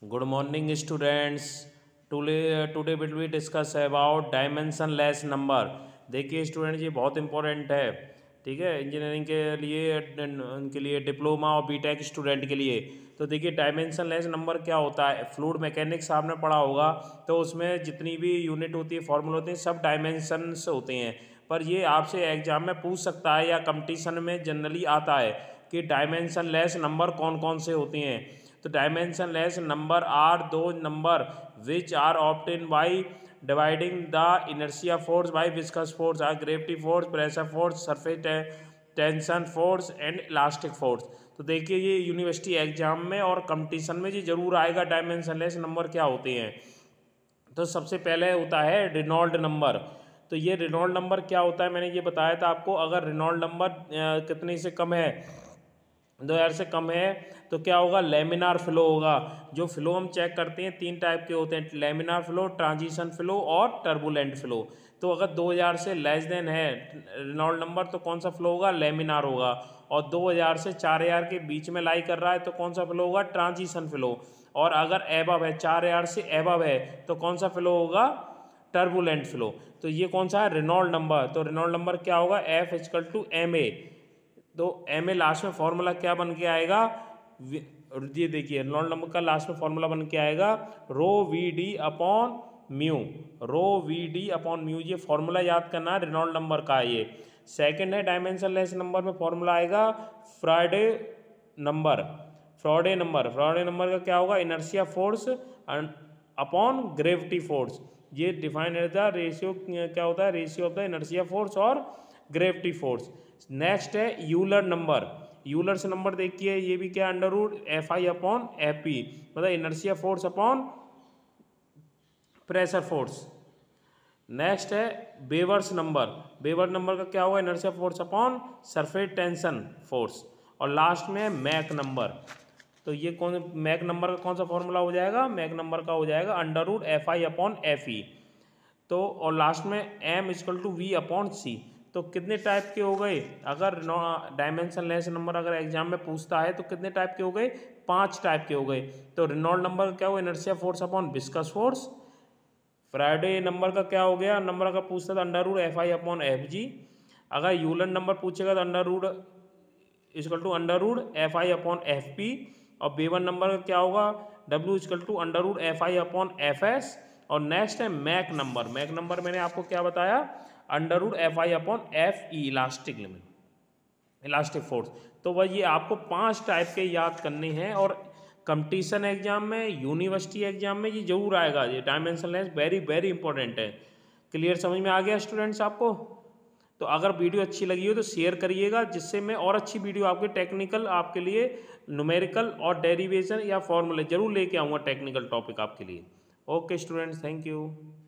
Good morning, students. Today will we discuss about dimensionless number. देखिए student, ये बहुत important है, ठीक है, इंजीनियरिंग के लिए डिप्लोमा और बीटेक स्टूडेंट के लिए। तो देखिए डायमेंशनलेस नंबर क्या होता है, फ्लूइड मैकेनिक्स आपने पढ़ा होगा, तो उसमें जितनी भी यूनिट होती है, फॉर्मूला होते हैं, सब डायमेंशंस होते हैं। पर ये आपसे एग्जाम में पूछ सकता है या कंपटीशन में जनरली आता है कि डायमेंशनलेस नंबर कौन कौन से होते हैं। तो डायमेंशनलेस नंबर आर दो number which are obtained by dividing the inertia force by viscous force or gravity force, pressure force, surface tension force and elastic force. तो देखिए ये यूनिवर्सिटी एग्जाम में और कंपटीशन में ये जरूर आएगा डायमेंशनलेस नंबर क्या होते हैं। तो सबसे पहले होता है रेनॉल्ड नंबर। तो ये रेनॉल्ड नंबर क्या होता है, मैंने ये बताया था आपको। अगर रेनॉल्ड नंबर कितने से कम है, 2000 से कम है, तो क्या होगा, लेमिनार फ्लो होगा। जो फ्लो हम चेक करते हैं तीन टाइप के होते हैं, लेमिनार फ्लो, ट्रांजिशन फ्लो और टर्बुलेंट फ्लो। तो अगर 2000 से लेस देन है रेनॉल्ड नंबर तो कौन सा फ्लो होगा, लेमिनार होगा। और 2000 से 4000 के बीच में लाई कर रहा है तो कौन सा फ्लो होगा, ट्रांजिशन फ्लो। और अगर एबव है, 4000 से एबव है, तो कौन सा फ्लो होगा, टर्बुलेंट फ्लो। तो ये कौन सा है, रेनॉल्ड नंबर। तो रेनॉल्ड नंबर क्या होगा, F equal to M A. तो एम ए लास्ट में फॉर्मूला क्या बन के आएगा, ये देखिए रेनॉल्ड नंबर का लास्ट में फॉर्मूला बन के आएगा rho V D upon mu, rho V D upon mu. ये फॉर्मूला याद करना है रेनॉल्ड नंबर का। ये सेकंड है डायमेंशनलेस नंबर में फॉर्मूला आएगा फ्राइडे नंबर। फ्राइडे नंबर का क्या होगा, inertia force upon gravity force. ये डिफाइन रहता है रेशियो, क्या होता है, ratio of the inertia force और ग्रेविटी फोर्स। नेक्स्ट है यूलर नंबर। यूलर्स नंबर देखिए, ये भी क्या, under root F I upon F P, मतलब inertia force upon pressure force. Next है बेवर्स नंबर। बेवर नंबर का क्या होगा, inertia force upon surface tension force. और लास्ट में मैक नंबर। तो ये कौन, मैक नंबर का कौन सा फॉर्मूला हो जाएगा, मैक नंबर का हो जाएगा under root F I upon F E. तो और लास्ट में M equal to V upon C. तो कितने टाइप के हो गए, अगर डायमेंशनलेस नंबर अगर एग्जाम में पूछता है तो कितने टाइप के हो गए, 5 टाइप के हो गए। तो रेनॉल्ड नंबर क्या हो, inertia force upon viscous force. Friday number का क्या हो गया, नंबर अगर पूछता था under root F I upon F G. अगर यूलन नंबर पूछेगा तो under root equal to under root F I upon F P. और बेवन नंबर का क्या होगा, W equal to under root F I upon F S. और next है Mach number. Mach number मैंने आपको क्या बताया, under root F I upon F E, elastic limit, elastic force. तो वह ये आपको 5 टाइप के याद करने हैं और कंपटीशन एग्जाम में, यूनिवर्सिटी एग्जाम में ये जरूर आएगा। ये डायमेंशनलेस वेरी वेरी इंपॉर्टेंट है। क्लियर समझ में आ गया स्टूडेंट्स आपको। तो अगर वीडियो अच्छी लगी हो तो शेयर करिएगा, जिससे मैं और अच्छी वीडियो आपके टेक्निकल, आपके लिए न्यूमेरिकल और डेरिवेशन या फॉर्मूले जरूर लेके आऊँगा, टेक्निकल टॉपिक आपके लिए। Okay students, thank you.